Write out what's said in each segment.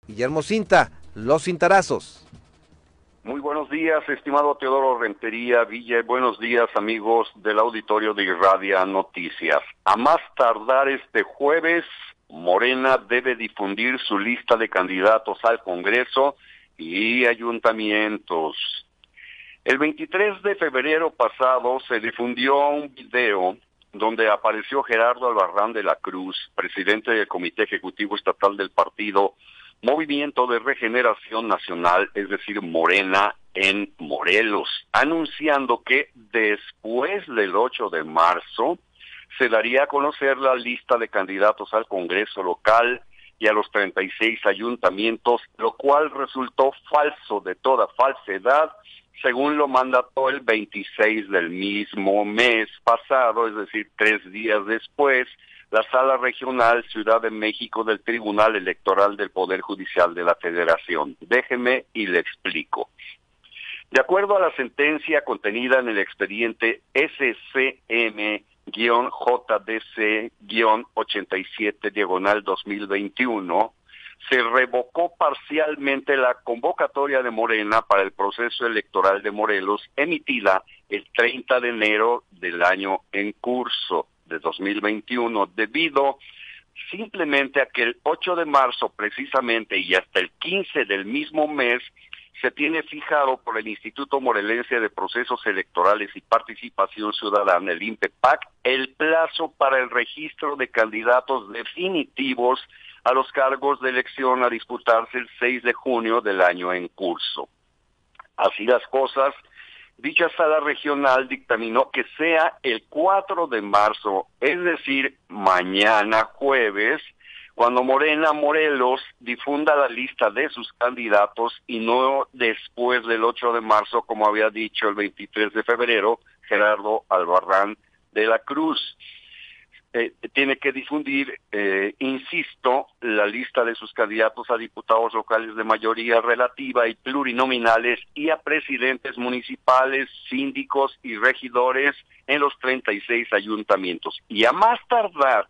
Guillermo Cinta, los cintarazos. Muy buenos días, estimado Teodoro Rentería Villa, buenos días, amigos del auditorio de Irradia Noticias. A más tardar este jueves, Morena debe difundir su lista de candidatos al Congreso y ayuntamientos. El 23 de febrero pasado se difundió un video donde apareció Gerardo Albarrán de la Cruz, presidente del Comité Ejecutivo Estatal del partido Movimiento de Regeneración Nacional, es decir, Morena, en Morelos, anunciando que después del 8 de marzo se daría a conocer la lista de candidatos al Congreso local y a los 36 ayuntamientos, lo cual resultó falso de toda falsedad, según lo mandató el 26 del mismo mes pasado, es decir, 3 días después, la Sala Regional Ciudad de México del Tribunal Electoral del Poder Judicial de la Federación. Déjeme y le explico. De acuerdo a la sentencia contenida en el expediente SCM-JDC-87/2021, se revocó parcialmente la convocatoria de Morena para el proceso electoral de Morelos emitida el 30 de enero del año en curso de 2021, debido simplemente a que el 8 de marzo precisamente y hasta el 15 del mismo mes se tiene fijado por el Instituto Morelense de Procesos Electorales y Participación Ciudadana, el INPEPAC, el plazo para el registro de candidatos definitivos a los cargos de elección a disputarse el 6 de junio del año en curso. Así las cosas, dicha sala regional dictaminó que sea el 4 de marzo, es decir, mañana jueves, cuando Morena Morelos difunda la lista de sus candidatos y no después del 8 de marzo, como había dicho el 23 de febrero, Gerardo Albarrán de la Cruz. Tiene que difundir, insisto, la lista de sus candidatos a diputados locales de mayoría relativa y plurinominales y a presidentes municipales, síndicos y regidores en los 36 ayuntamientos. Y a más tardar,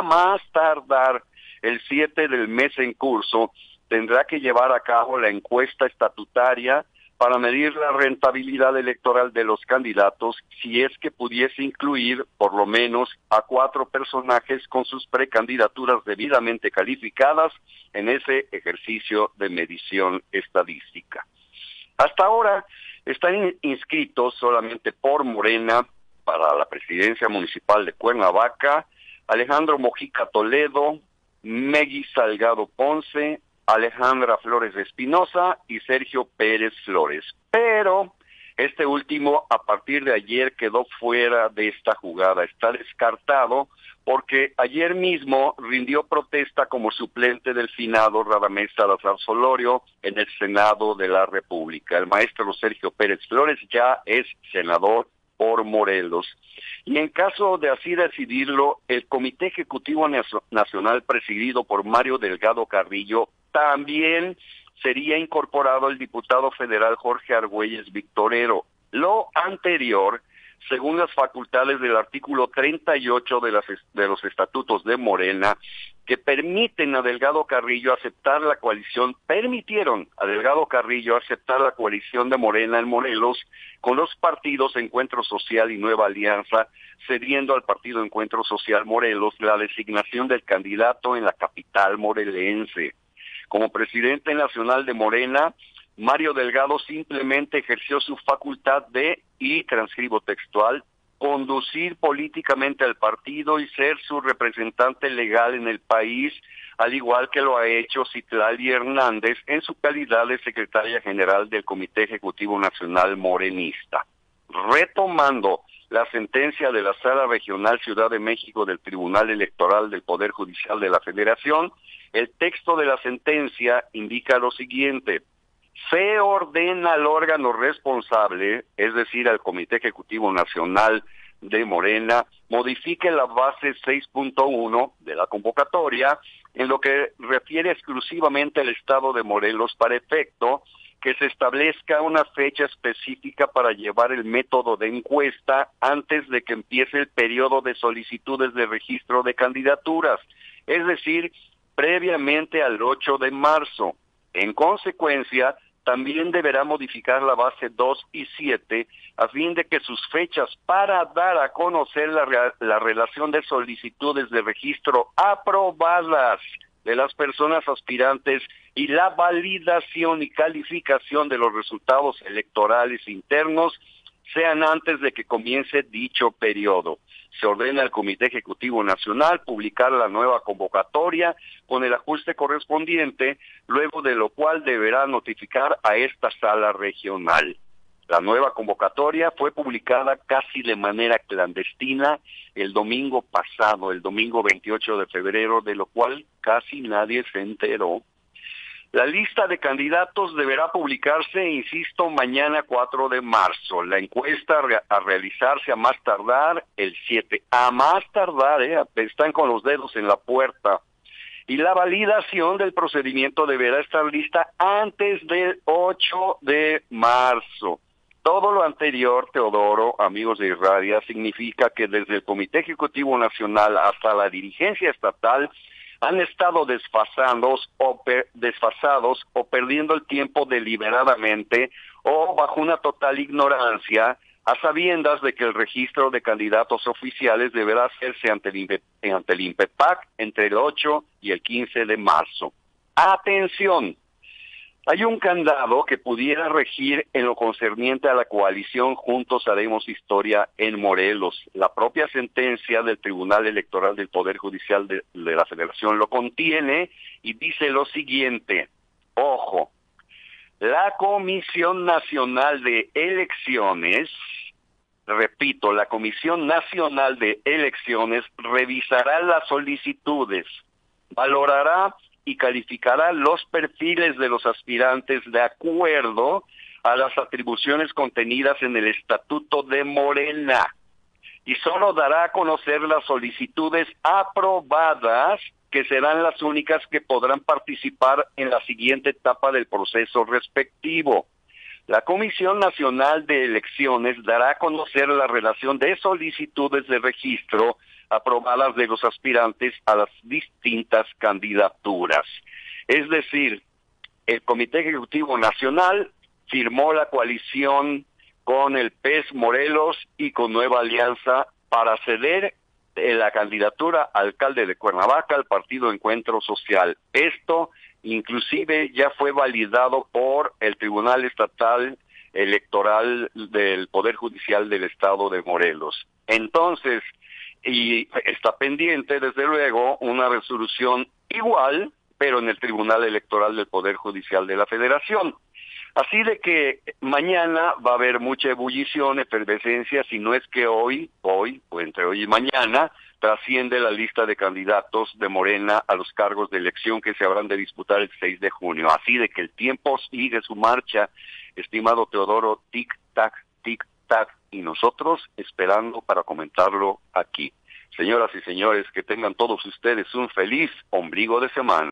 el 7 del mes en curso, tendrá que llevar a cabo la encuesta estatutaria para medir la rentabilidad electoral de los candidatos, si es que pudiese incluir por lo menos a 4 personajes con sus precandidaturas debidamente calificadas en ese ejercicio de medición estadística. Hasta ahora están inscritos solamente por Morena para la presidencia municipal de Cuernavaca Alejandro Mojica Toledo, Megui Salgado Ponce, Alejandra Flores Espinosa y Sergio Pérez Flores. Pero este último a partir de ayer quedó fuera de esta jugada, está descartado porque ayer mismo rindió protesta como suplente del finado Radamés Salazar Solorio en el Senado de la República. El maestro Sergio Pérez Flores ya es senador por Morelos. Y en caso de así decidirlo, el Comité Ejecutivo Nacional presidido por Mario Delgado Carrillo también sería incorporado el diputado federal Jorge Argüelles Victorero. Lo anterior, según las facultades del artículo 38 de los estatutos de Morena, que permitieron a Delgado Carrillo aceptar la coalición de Morena en Morelos con los partidos Encuentro Social y Nueva Alianza, cediendo al partido Encuentro Social Morelos la designación del candidato en la capital morelense. Como presidente nacional de Morena, Mario Delgado simplemente ejerció su facultad de, y transcribo textual, conducir políticamente al partido y ser su representante legal en el país, al igual que lo ha hecho Citlali Hernández en su calidad de secretaria general del Comité Ejecutivo Nacional Morenista. Retomando la sentencia de la Sala Regional Ciudad de México del Tribunal Electoral del Poder Judicial de la Federación, el texto de la sentencia indica lo siguiente: se ordena al órgano responsable, es decir, al Comité Ejecutivo Nacional de Morena, modifique la base 6.1 de la convocatoria en lo que refiere exclusivamente al estado de Morelos para efecto que se establezca una fecha específica para llevar el método de encuesta antes de que empiece el periodo de solicitudes de registro de candidaturas. Es decir, previamente al 8 de marzo. En consecuencia, también deberá modificar la base 2 y 7 a fin de que sus fechas para dar a conocer la relación de solicitudes de registro aprobadas de las personas aspirantes y la validación y calificación de los resultados electorales internos sean antes de que comience dicho periodo. Se ordena al Comité Ejecutivo Nacional publicar la nueva convocatoria con el ajuste correspondiente, luego de lo cual deberá notificar a esta sala regional. La nueva convocatoria fue publicada casi de manera clandestina el domingo pasado, el domingo 28 de febrero, de lo cual casi nadie se enteró. La lista de candidatos deberá publicarse, insisto, mañana 4 de marzo. La encuesta a realizarse a más tardar el 7. A más tardar, están con los dedos en la puerta. Y la validación del procedimiento deberá estar lista antes del 8 de marzo. Todo lo anterior, Teodoro, amigos de Irradia, significa que desde el Comité Ejecutivo Nacional hasta la dirigencia estatal han estado desfasados o perdiendo el tiempo deliberadamente o bajo una total ignorancia, a sabiendas de que el registro de candidatos oficiales deberá hacerse ante el INPEPAC entre el 8 y el 15 de marzo. ¡Atención! Hay un candado que pudiera regir en lo concerniente a la coalición Juntos Haremos Historia en Morelos. La propia sentencia del Tribunal Electoral del Poder Judicial de la Federación lo contiene y dice lo siguiente. Ojo, la Comisión Nacional de Elecciones, repito, la Comisión Nacional de Elecciones revisará las solicitudes, valorará y calificará los perfiles de los aspirantes de acuerdo a las atribuciones contenidas en el Estatuto de Morena y solo dará a conocer las solicitudes aprobadas, que serán las únicas que podrán participar en la siguiente etapa del proceso respectivo. La Comisión Nacional de Elecciones dará a conocer la relación de solicitudes de registro aprobadas de los aspirantes a las distintas candidaturas. Es decir, el Comité Ejecutivo Nacional firmó la coalición con el PES Morelos y con Nueva Alianza para ceder la candidatura a alcalde de Cuernavaca al Partido Encuentro Social. Esto inclusive ya fue validado por el Tribunal Estatal Electoral del Poder Judicial del Estado de Morelos. Entonces, y está pendiente, desde luego, una resolución igual, pero en el Tribunal Electoral del Poder Judicial de la Federación. Así de que mañana va a haber mucha ebullición, efervescencia, si no es que hoy, o entre hoy y mañana, trasciende la lista de candidatos de Morena a los cargos de elección que se habrán de disputar el 6 de junio. Así de que el tiempo sigue su marcha, estimado Teodoro, tic-tac, tic-tac, y nosotros esperando para comentarlo aquí. Señoras y señores, que tengan todos ustedes un feliz ombligo de semana.